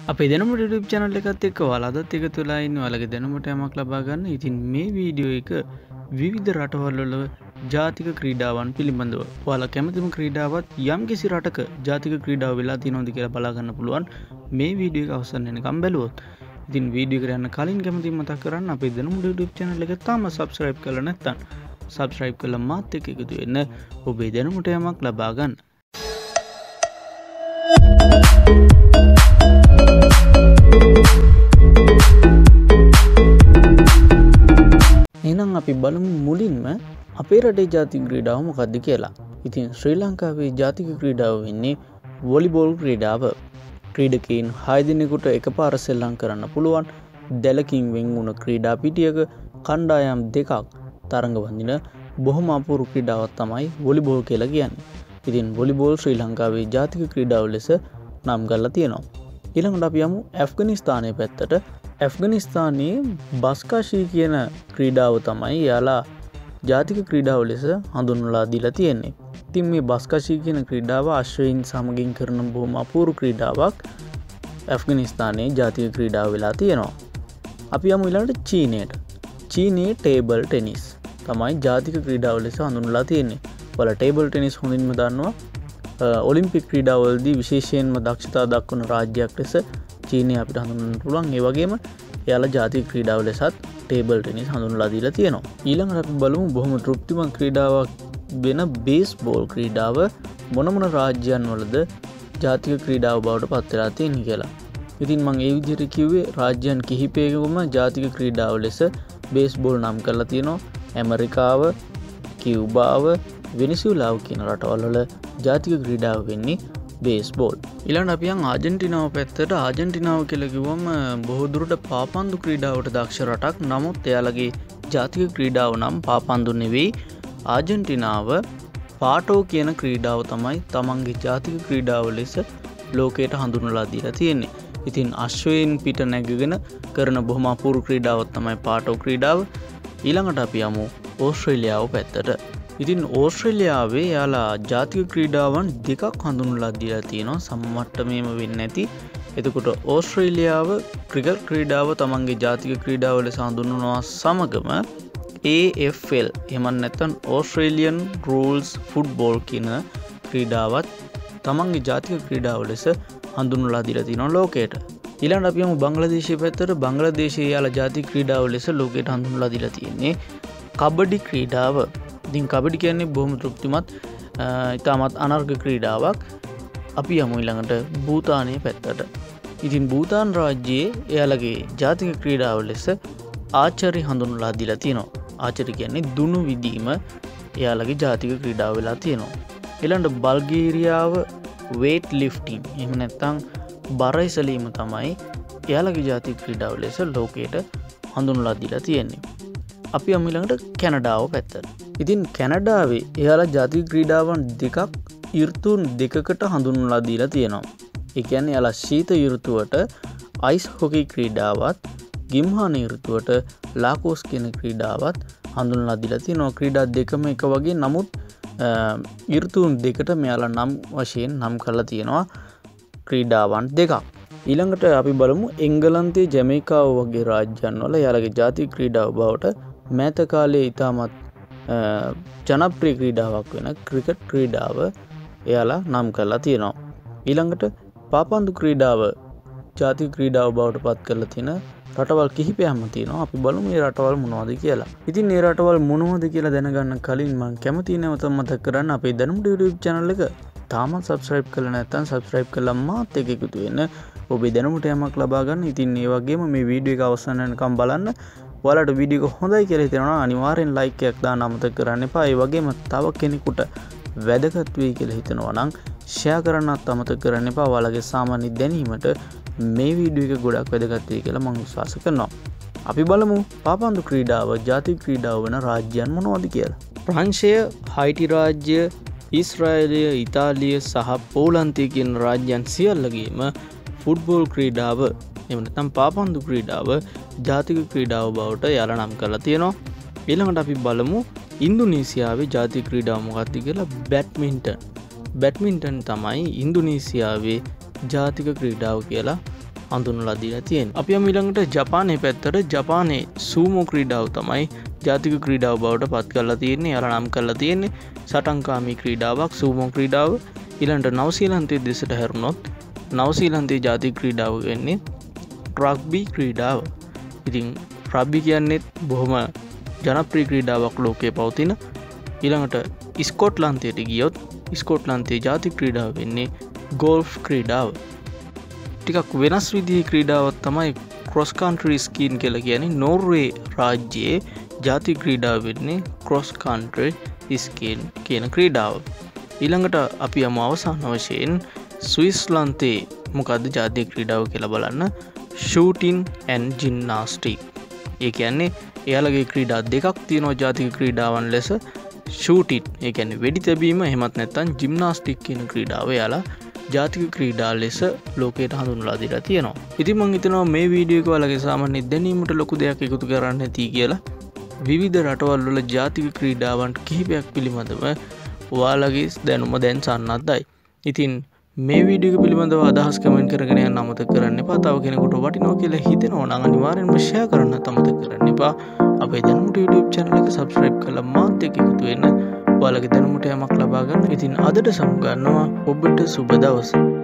අපේ දැනුමට YouTube channel එකත් එක්ක ඔයාලත් එකතු වෙලා ඉන්නේ. ඔයාලගේ දැනුමට යමක් ලබා ගන්න. ඉතින් මේ වීඩියෝ එක විවිධ රටවල් වල ජාතික ක්‍රීඩාවන් පිළිබඳව. ඔයාලා කැමතිම ක්‍රීඩාවක් යම්කිසි රටක ජාතික ක්‍රීඩාව වෙලා තියෙනවද කියලා බලා ගන්න පුළුවන් මේ වීඩියෝ එක අවසන් වෙනකම් බැලුවොත්. ඉතින් වීඩියෝ එකට යන්න කලින් කැමතිම මතක් කරන්න අපේ දැනුමට YouTube channel එක තාම subscribe කරලා නැත්නම් subscribe කරලා මාත් එක්ක එකතු වෙන්න. ඔබේ දැනුමට යමක් ලබා ගන්න. එහෙනම් අපි බලමු මුලින්ම අපේ රටේ ජාතික ක්‍රීඩාව මොකක්ද කියලා. ඉතින් ශ්‍රී ලංකාවේ ජාතික ක්‍රීඩාව වෙන්නේ වොලිබෝල් ක්‍රීඩාව. ක්‍රීඩකයන් 6 දිනකට එකපාර සෙල්ලම් කරන්න පුළුවන් දැලකින් වෙන් වුණ ක්‍රීඩා පිටියක කණ්ඩායම් දෙකක් තරඟ වඳින බොහොම අපූර්ව ක්‍රීඩාවක් තමයි වොලිබෝල් කියලා කියන්නේ. ඉතින් වොලිබෝල් ශ්‍රී ලංකාවේ ජාතික ක්‍රීඩාව ලෙස නම් කරලා තියෙනවා. ඊළඟට අපි යමු ඇෆ්ගනිස්තානයේ පැත්තට. ඇෆ්ගනිස්තානයේ බස්කාෂී කියන ක්‍රීඩාව තමයි යාලා ජාතික ක්‍රීඩාව ලෙස හඳුන්වලා දීලා තියෙන්නේ. ඉතින් මේ බස්කාෂී කියන ක්‍රීඩාව අශ්වයින් සමගින් කරන බොහොම අපූර්ව ක්‍රීඩාවක් ඇෆ්ගනිස්තානයේ ජාතික ක්‍රීඩාව වෙලා තියෙනවා. අපි යමු ඊළඟට චීනයට. චීනයේ ටේබල් ටෙනිස් තමයි ජාතික ක්‍රීඩාව ලෙස හඳුන්වලා තියෙන්නේ. ඔයාලා ටේබල් ටෙනිස් හොඳින්ම දන්නවා. ඔලිම්පික් ක්‍රීඩාවලදී විශේෂයෙන්ම දක්ෂතා දක්වන රාජ්‍යයක් ලෙස චීනය අපිට හඳුන්වන්න පුළුවන්. ඒ වගේම එයාලා ජාතික ක්‍රීඩාව ලෙසත් ටේබල් ටෙනිස් හඳුන්වලා දීලා තියෙනවා. ඊළඟට අපි බලමු බොහොම තෘප්තිමත් ක්‍රීඩාවක් වෙන බේස්බෝල් ක්‍රීඩාව මොන මොන රාජ්‍යයන් වලද ජාතික ක්‍රීඩාව බවට පත් වෙලා තියෙන්නේ කියලා. ඉතින් මම ඒ විදිහට කිව්වේ රාජ්‍යයන් කිහිපයකම ජාතික ක්‍රීඩාව ලෙස බේස්බෝල් නම් කරලා තියෙනවා. ඇමරිකාව, කියුබාව, වෙනිසුලාව කියන රටවල් වල ජාතික ක්‍රීඩාව වෙන්නේ බේස්බෝල්. ඊළඟට අපි යන් ආජන්ටිනාව පැත්තට. ආජන්ටිනාව කියලා කිව්වම බොහෝ දුරට පාපන්දු ක්‍රීඩාවට දක්ෂ රටක්. නමුත් එයාලගේ ජාතික ක්‍රීඩාව නම් පාපන්දු නෙවෙයි. ආජන්ටිනාව පාටෝ කියන ක්‍රීඩාව තමයි තමන්ගේ ජාතික ක්‍රීඩාව ලෙස ලෝකයට හඳුන්වලා දීලා තියෙන්නේ. ඉතින් අශ්වයෙන් පිට නැගගෙන කරන බොහොම අපූර්ව ක්‍රීඩාවක් තමයි පාටෝ ක්‍රීඩාව. ඊළඟට අපි යමු ඕස්ට්‍රේලියාව පැත්තට. ඉතින් ඕස්ට්‍රේලියාවේ යාලා ජාතික ක්‍රීඩාවන් දෙකක් හඳුන්වලා දීලා තියෙනවා සම්මට්ටමේම වෙන්නේ නැති. එතකොට ඕස්ට්‍රේලියාව ක්‍රිකට් ක්‍රීඩාව තමන්ගේ ජාතික ක්‍රීඩාව ලෙස හඳුන්වනවා සමගම AFL එහෙම නැත්නම් ඕස්ට්‍රේලියන් රූල්ස් ෆුට්බෝල් කියන ක්‍රීඩාවත් තමන්ගේ ජාතික ක්‍රීඩාව ලෙස හඳුන්වලා දීලා තියෙනවා ලෝකයට. ඊළඟට අපි යමු බංග්ලාදේශය පැත්තට. බංග්ලාදේශයේ යාලා ජාතික ක්‍රීඩාව ලෙස ලෝකයට හඳුන්වලා දීලා තියෙන්නේ කබඩි ක්‍රීඩාව. ඉතින් කබඩි කියන්නේ බොහොම තෘප්තිමත් ඉතාමත් අනර්ග ක්‍රීඩාවක්. අපි යමු ඊළඟට භූතානයේ පැත්තට. ඉතින් භූතාන් රාජ්‍යයේ එයාලගේ ජාතික ක්‍රීඩාව ලෙස ආචරි හඳුන්වලා දීලා තියෙනවා. ආචරි කියන්නේ දුනු විදීම එයාලගේ ජාතික ක්‍රීඩාව වෙලා තියෙනවා. ඊළඟට බල්ගේරියාව weight lifting එහෙම නැත්නම් බර එසලීම තමයි එයාලගේ ජාතික ක්‍රීඩාව ලෙස ලෝකයට හඳුන්වලා දීලා තියෙන්නේ. අපි යමු ඊළඟට කැනඩාව පැත්තට. ඉතින් කැනඩාවේ එයාලා ජාතික ක්‍රීඩාවන් දෙකක් ඍතුන් දෙකකට හඳුන්වලා දීලා තියෙනවා. ඒ කියන්නේ එයාලා ශීත ඍතුවට අයිස් හොකි ක්‍රීඩාවත්, ගිම්හාන ඍතුවට ලාකෝස් කියන ක්‍රීඩාවත් හඳුන්වලා දීලා තියෙනවා. ක්‍රීඩා දෙකම එක වගේ. නමුත් ඍතුන් දෙකට මෙයාලා නම් වශයෙන් නම් කරලා තියෙනවා ක්‍රීඩාවන් දෙකක්. ඊළඟට අපි බලමු එංගලන්තයේ ජමයිකාව වගේ රාජ්‍යයන් වල එයාලගේ ජාතික ක්‍රීඩාව බවට මෑත කාලයේ ඉතාමත් ජනප්‍රිය ක්‍රීඩාවක් වෙන ක්‍රිකට් ක්‍රීඩාව එයාලා නම් කරලා තියෙනවා. ඊළඟට පාපන්දු ක්‍රීඩාව ජාතික ක්‍රීඩාව බවට පත් කරලා තියෙන රටවල් කිහිපයක්ම තියෙනවා. අපි බලමු මේ රටවල් මොනවද කියලා. ඉතින් මේ රටවල් මොනවද කියලා දැනගන්න කලින් මම කැමතියි නැවත මතක් කරන්න අපේ දැනුමට YouTube channel එක තාමත් subscribe කරලා නැත්නම් subscribe කරලා මාත් එක්ක එකතු වෙන්න. ඔබේ දැනුමට යමක් ලබා ගන්න. ඉතින් ඒ වගේම මේ වීඩියෝ එක අවසන් වෙනකම් බලන්න. ඔයාලට වීඩියෝ එක හොඳයි කියලා හිතෙනවා අනිවාර්යෙන් like එකක් දාන්න අමතක කරන්න එපා. ඒ වගේම තව කෙනෙකුට වැදගත් වෙයි කියලා හිතනවා නම් share කරන්නත් අමතක කරන්න එපා. ඔයාලගේ සාමාන්‍ය දැනීමට මේ වීඩියෝ එක ගොඩක් වැදගත් වෙයි කියලා මම විශ්වාස කරනවා. අපි බලමු පාපන්දු ක්‍රීඩාව ජාතික ක්‍රීඩාව වෙන රාජ්‍යයන් මොනවද කියලා. ප්‍රංශය, හයිටි රාජ්‍ය, ඊශ්‍රායලය, ඉතාලිය සහ පෝලන්තය කියන රාජ්‍යයන් සියල්ලගේම ෆුට්බෝල් ක්‍රීඩාව එහෙම නැත්නම් පාපන්දු ක්‍රීඩාව ජාතික ක්‍රීඩාව බවට යාලා නම් කරලා තියෙනවා. ඊළඟට අපි බලමු ඉන්දුනීසියාවේ ජාතික ක්‍රීඩාව මොකක්ද කියලා. බැඩ්මින්ටන් තමයි ඉන්දුනීසියාවේ ජාතික ක්‍රීඩාව කියලා හඳුන්වලා දීලා තියෙන්නේ. අපි යමු ඊළඟට ජපානයේ පැත්තට. ජපානයේ සූමෝ ක්‍රීඩාව තමයි ජාතික ක්‍රීඩාව බවට පත් කරලා තියෙන්නේ. අර නම් කරලා තියෙන්නේ සටන්කාමී ක්‍රීඩාවක් සූමෝ ක්‍රීඩාව. ඊළඟට නවසීලන්තයේ දෙසට හැරුණොත් නවසීලන්තයේ ජාතික ක්‍රීඩාව වෙන්නේ රග්බි ක්‍රීඩාව. ඉතින් රග්බි කියන්නේ බොහොම ජනප්‍රිය ක්‍රීඩාවක් ලෝකයේ පවතින. ඊළඟට ස්කොට්ලන්තයට ගියොත් ස්කොට්ලන්තයේ ජාතික ක්‍රීඩාව වෙන්නේ ගෝල්ෆ් ක්‍රීඩාව. ටිකක් වෙනස් විදිහේ ක්‍රීඩාවක් තමයි ක්‍රොස් කන්ට්‍රි ස්කීන් කියලා කියන්නේ. නෝර්වේ රාජ්‍යයේ ජාතික ක්‍රීඩාව වෙන්නේ ක්‍රොස් කන්ට්‍රි ස්කීන් කියන ක්‍රීඩාව. ඊළඟට අපි යමු අවසාන වශයෙන් ස්විස්ලන්තයේ මොකද්ද ජාතික ක්‍රීඩාව කියලා බලන්න. Shooting and gymnastic. ඒ කියන්නේ එයාලගේ ක්‍රීඩා දෙකක් තියෙනවා ජාතික ක්‍රීඩාවන් ලෙස. ෂූටින් ඒ කියන්නේ වෙඩි තැබීම, එහෙමත් නැත්නම් ජිම්නාස්ටික් කියන ක්‍රීඩාව එයාලා ජාතික ක්‍රීඩා ලෙස ලෝකයට හඳුන්වලා දීලා තියෙනවා. ඉතින් මම හිතනවා මේ වීඩියෝ එක ඔයාලගේ සාමාන්‍ය දැනීමට ලොකු දෙයක් එකතු කරන්න ඇති කියලා. විවිධ රටවල් වල ජාතික ක්‍රීඩාවන් කිහිපයක් පිළිබඳව ඔයාලගේ දැනුම දැන් සන්නද්ධයි. ඉතින් මේ වීඩියෝ එක පිළිබඳව අදහස් කමෙන්ට් කරගෙන යන්න අමතක කරන්න එපා. තව කෙනෙකුට වටිනවා කියලා හිතෙනවා නම් අනිවාර්යෙන්ම ෂෙයා කරන්න අමතක කරන්න එපා. අපේ දැනුමට YouTube channel එක subscribe කරලා මාත් එක්ක එකතු වෙන්න. ඔයාලගේ දැනුමට යමක් ලබා ගන්න. ඉතින් අදට සමු ගන්නවා. ඔබට සුබ දවසක්.